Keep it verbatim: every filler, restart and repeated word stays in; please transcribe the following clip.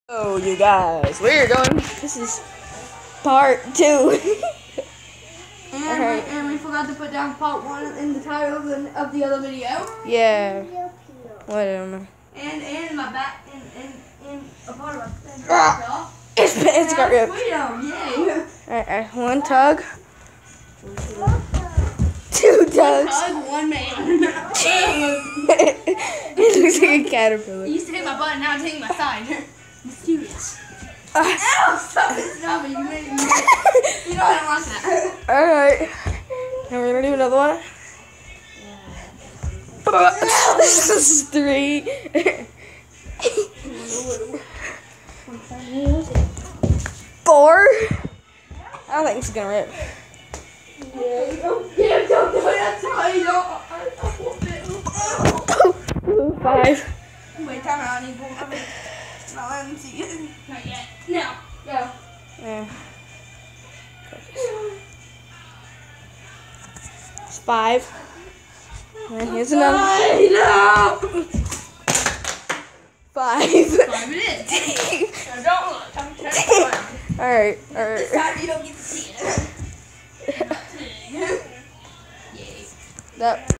Oh, you guys, we're going. This is part two. and, right. we, and we forgot to put down part one in the title of the, of the other video. Yeah. Whatever. And and my back and and, and a part of my thing. Ah, his pants got ripped. Freedom, yay! Alright, right, one tug. Two tugs. One tug, one man. It looks like a caterpillar. You used to hit my butt, now it's hitting my side. Mysterious. Uh, Ow! Stop it! Stop it! You made me. You know I don't want that. Alright. Now we're gonna do another one. This is three. Four. I don't think this is gonna rip. Yeah, don't, yeah, don't do it. That's how you don't. Five. Wait, time out. I need more. No, let me see it. Not yet. No. Go. Yeah. It's five. And here's another. No. Five. Five it is. So don't look. I'm turning around. Alright, This alright. time you don't get to see it. Yay. That